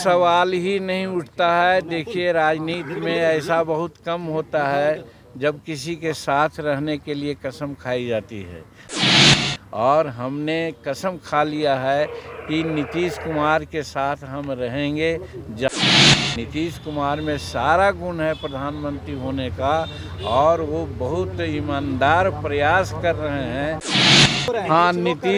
सवाल ही नहीं उठता है। देखिए, राजनीति में ऐसा बहुत कम होता है जब किसी के साथ रहने के लिए कसम खाई जाती है, और हमने कसम खा लिया है कि नीतीश कुमार के साथ हम रहेंगे। नीतीश कुमार में सारा गुण है प्रधानमंत्री होने का, और वो बहुत ईमानदार प्रयास कर रहे हैं। हाँ,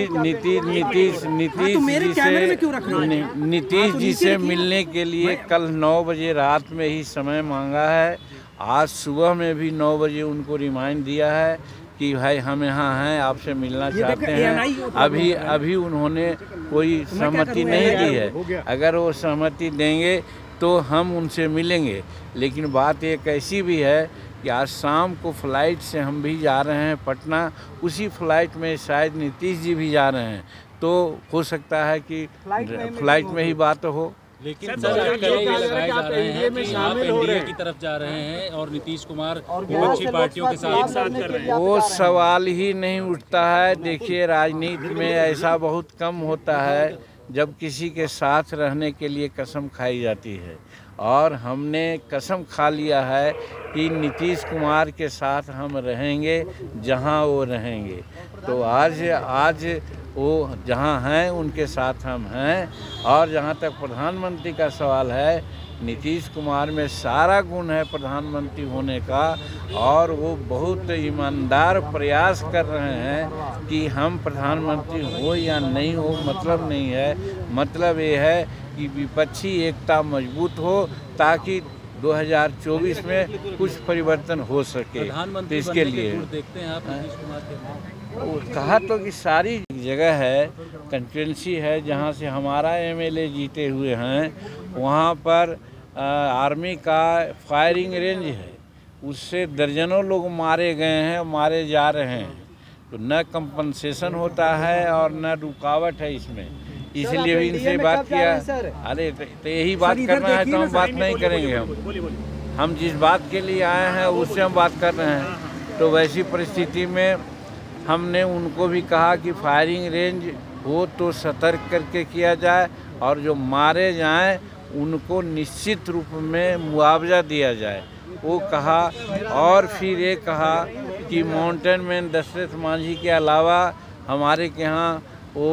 नीतीश जी से मिलने के लिए कल 9 बजे रात में ही समय मांगा है। आज सुबह में भी 9 बजे उनको रिमाइंड दिया है कि भाई हम यहाँ हैं, आपसे मिलना चाहते हैं। अभी उन्होंने कोई सहमति नहीं दी है। अगर वो सहमति देंगे तो हम उनसे मिलेंगे। लेकिन बात एक ऐसी भी है कि आज शाम को फ्लाइट से हम भी जा रहे हैं पटना। उसी फ्लाइट में शायद नीतीश जी भी जा रहे हैं, तो हो सकता है कि फ्लाइट में ही बात हो। लेकिन सर, लगाए जा रहे हैं कि आप एनडीए की तरफ जा रहे हैं और नीतीश कुमार विपक्षी पार्टियों के साथ कर रहे हैं। वो सवाल ही नहीं उठता है। देखिए, राजनीति में ऐसा बहुत कम होता है जब किसी के साथ रहने के लिए कसम खाई जाती है, और हमने कसम खा लिया है कि नीतीश कुमार के साथ हम रहेंगे जहां वो रहेंगे। तो आज वो जहां हैं उनके साथ हम हैं। और जहां तक प्रधानमंत्री का सवाल है, नीतीश कुमार में सारा गुण है प्रधानमंत्री होने का, और वो बहुत ईमानदार प्रयास कर रहे हैं कि हम प्रधानमंत्री हो या नहीं हो मतलब नहीं है। मतलब ये है कि विपक्षी एकता मजबूत हो, ताकि 2024 में कुछ परिवर्तन हो सके। तो इसके लिए देखते हैं आप नीतीश कुमार के कहा तो कि सारी जगह है, कंस्टिट्यूंसी है जहाँ से हमारा एमएलए जीते हुए हैं, वहाँ पर आर्मी का फायरिंग रेंज है। उससे दर्जनों लोग मारे गए हैं, मारे जा रहे हैं। तो न कंपनसेशन होता है और न रुकावट है इसमें। इसलिए भी इनसे बात किया। अरे तो यही बात करना है तो हम बात नहीं करेंगे। हम जिस बात के लिए आए हैं उससे हम बात कर रहे हैं। तो वैसी परिस्थिति में हमने उनको भी कहा कि फायरिंग रेंज हो तो सतर्क करके किया जाए, और जो मारे जाएं उनको निश्चित रूप में मुआवजा दिया जाए, वो कहा। और फिर ये कहा कि माउंटेन मैन दशरथ मांझी के अलावा हमारे के यहाँ वो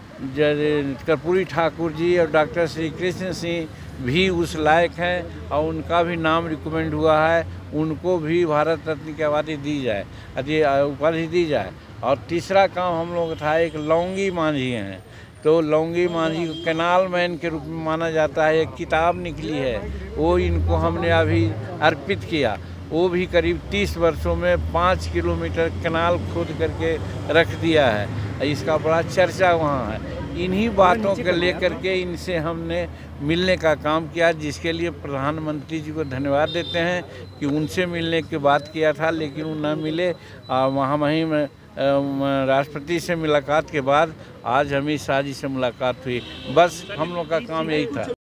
कर्पूरी ठाकुर जी और डॉक्टर श्री कृष्ण सिंह भी उस लायक हैं, और उनका भी नाम रिकमेंड हुआ है। उनको भी भारत रत्न की उपाधि दी जाए, उपाधि दी जाए। और तीसरा काम हम लोग था, एक लौंगी मांझी हैं, तो लौंगी मांझी को कैनाल मैन के रूप में माना जाता है। एक किताब निकली है, वो इनको हमने अभी अर्पित किया। वो भी करीब 30 वर्षों में 5 किलोमीटर कैनाल खोद करके रख दिया है। इसका बड़ा चर्चा वहाँ है। इन्हीं बातों को लेकर के इनसे हमने मिलने का काम किया, जिसके लिए प्रधानमंत्री जी को धन्यवाद देते हैं कि उनसे मिलने की बात किया था, लेकिन वो न मिले। वहाँ वहीं राष्ट्रपति से मुलाकात के बाद आज अमित शाह जी से मुलाकात हुई। बस हम लोग का काम यही था।